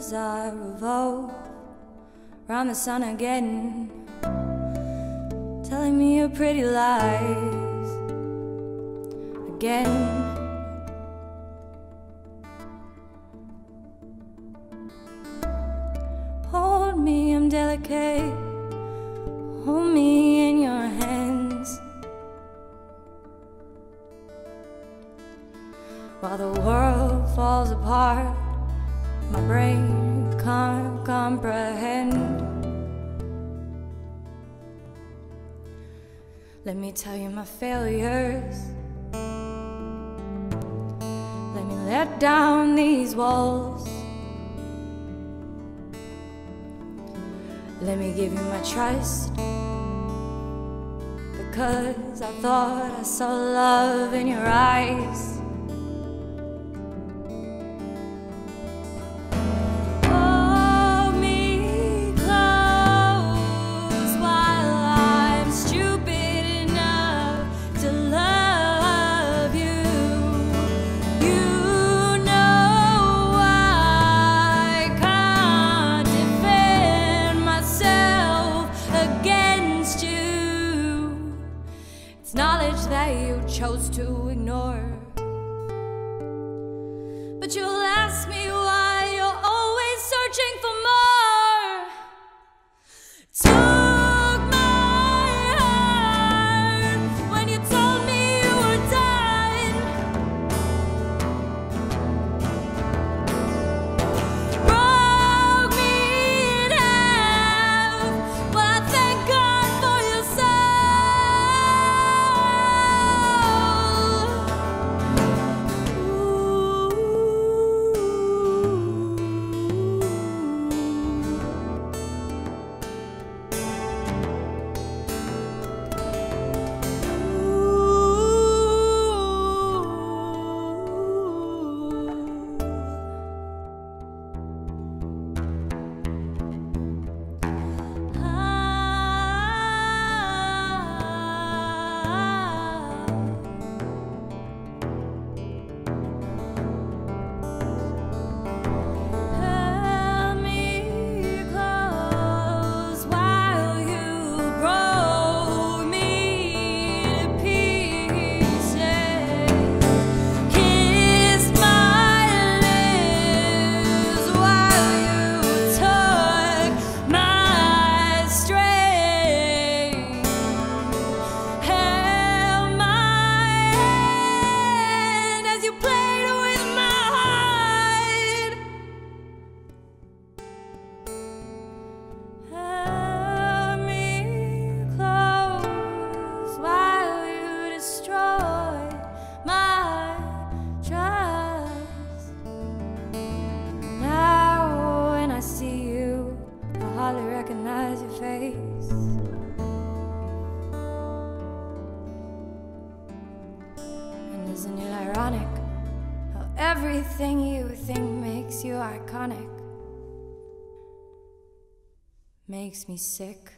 as I revolve round the sun again, telling me your pretty lies again. Hold me, I'm delicate. Hold me in your hands while the world falls apart. My brain can't comprehend. Let me tell you my failures. Let me let down these walls. Let me give you my trust, because I thought I saw love in your eyes. Hold me close while I'm stupid enough to love you. You know I can't defend myself against you. It's knowledge that you chose to ignore, but you'll ask me why you're always searching for more. Took my heart when you told me you were done. Broke me in half. Well, I thank God for your recognize your face. And isn't it ironic how everything you think makes you iconic makes me sick?